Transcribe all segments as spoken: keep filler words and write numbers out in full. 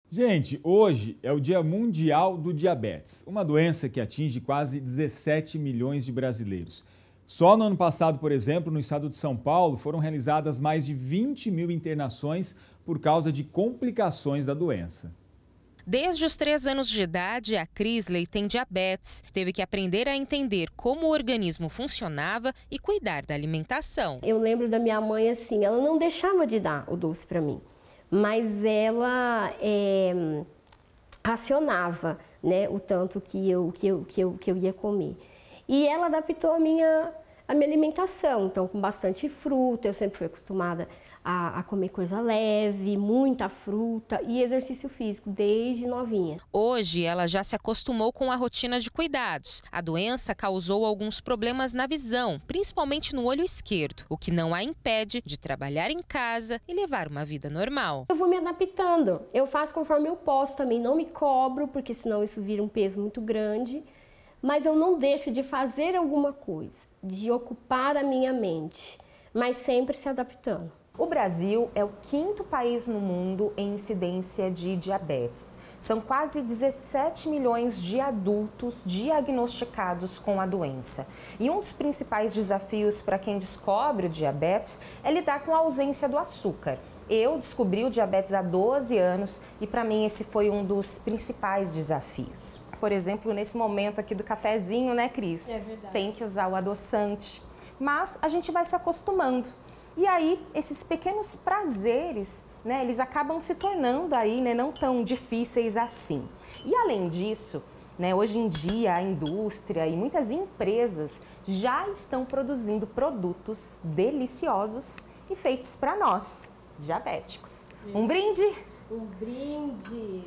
Gente, hoje é o Dia Mundial do Diabetes, uma doença que atinge quase dezessete milhões de brasileiros. Só no ano passado, por exemplo, no estado de São Paulo, foram realizadas mais de vinte mil internações por causa de complicações da doença. Desde os três anos de idade, a Crisley tem diabetes. Teve que aprender a entender como o organismo funcionava e cuidar da alimentação. Eu lembro da minha mãe assim, ela não deixava de dar o doce para mim, mas ela é, racionava, né, o tanto que eu, que, eu, que, eu, que eu ia comer. E ela adaptou a minha, a minha alimentação, então com bastante fruta, eu sempre fui acostumada a, a comer coisa leve, muita fruta e exercício físico desde novinha. Hoje ela já se acostumou com a rotina de cuidados. A doença causou alguns problemas na visão, principalmente no olho esquerdo, o que não a impede de trabalhar em casa e levar uma vida normal. Eu vou me adaptando, eu faço conforme eu posso também, não me cobro, porque senão isso vira um peso muito grande, mas eu não deixo de fazer alguma coisa, de ocupar a minha mente, mas sempre se adaptando. O Brasil é o quinto país no mundo em incidência de diabetes. São quase dezessete milhões de adultos diagnosticados com a doença. E um dos principais desafios para quem descobre o diabetes é lidar com a ausência do açúcar. Eu descobri o diabetes há doze anos e para mim esse foi um dos principais desafios. Por exemplo, nesse momento aqui do cafezinho, né, Cris? É verdade. Tem que usar o adoçante, mas a gente vai se acostumando. E aí, esses pequenos prazeres, né, eles acabam se tornando aí, né, não tão difíceis assim. E além disso, né, hoje em dia a indústria e muitas empresas já estão produzindo produtos deliciosos e feitos para nós, diabéticos. Um brinde? Um brinde!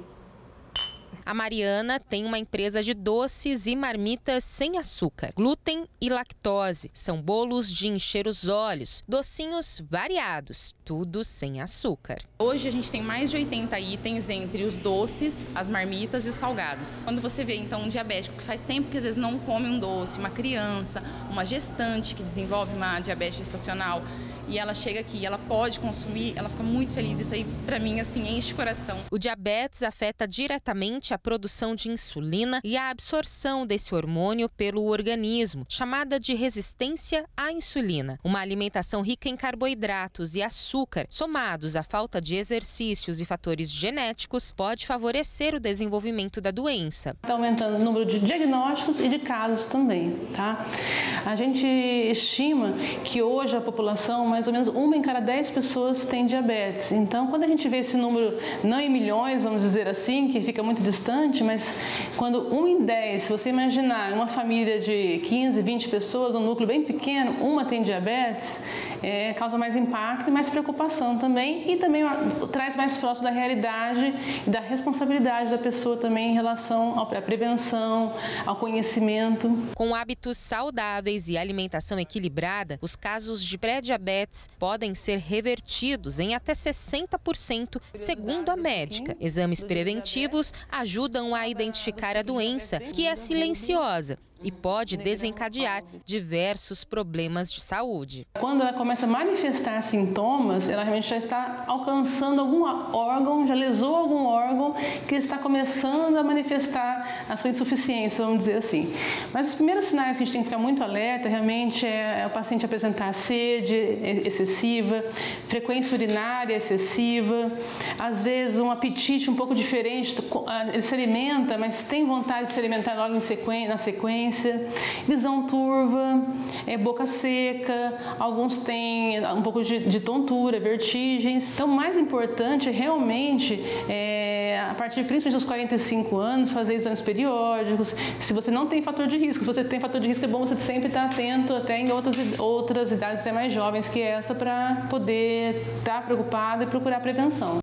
A Mariana tem uma empresa de doces e marmitas sem açúcar, glúten e lactose. São bolos de encher os olhos, docinhos variados, tudo sem açúcar. Hoje a gente tem mais de oitenta itens entre os doces, as marmitas e os salgados. Quando você vê então um diabético que faz tempo que às vezes não come um doce, uma criança, uma gestante que desenvolve uma diabetes gestacional, e ela chega aqui e ela pode consumir, ela fica muito feliz. Isso aí, para mim, assim, enche o coração. O diabetes afeta diretamente a produção de insulina e a absorção desse hormônio pelo organismo, chamada de resistência à insulina. Uma alimentação rica em carboidratos e açúcar, somados à falta de exercícios e fatores genéticos, pode favorecer o desenvolvimento da doença. Está aumentando o número de diagnósticos e de casos também, tá? A gente estima que hoje a população, mais ou menos uma em cada dez pessoas tem diabetes. Então, quando a gente vê esse número, não em milhões, vamos dizer assim, que fica muito distante, mas quando um em dez, se você imaginar uma família de quinze, vinte pessoas, um núcleo bem pequeno, uma tem diabetes, é, causa mais impacto e mais preocupação também, e também traz mais próximo da realidade e da responsabilidade da pessoa também em relação à prevenção, ao conhecimento. Com hábitos saudáveis e alimentação equilibrada, os casos de pré-diabetes podem ser revertidos em até sessenta por cento, segundo a médica. Exames preventivos ajudam a identificar a doença, que é silenciosa e pode desencadear diversos problemas de saúde. Quando ela começa a manifestar sintomas, ela realmente já está alcançando algum órgão, já lesou algum órgão que está começando a manifestar a sua insuficiência, vamos dizer assim. Mas os primeiros sinais que a gente tem que ficar muito alerta realmente é o paciente apresentar sede excessiva, frequência urinária excessiva, às vezes um apetite um pouco diferente, ele se alimenta, mas tem vontade de se alimentar logo em sequência, na sequência. Visão turva, é, boca seca, alguns têm um pouco de, de tontura, vertigens. Então, o mais importante realmente é, a partir principalmente dos quarenta e cinco anos, fazer exames periódicos. Se você não tem fator de risco, se você tem fator de risco, é bom você sempre estar atento até em outras, outras idades até mais jovens que essa, para poder estar preocupado e procurar prevenção.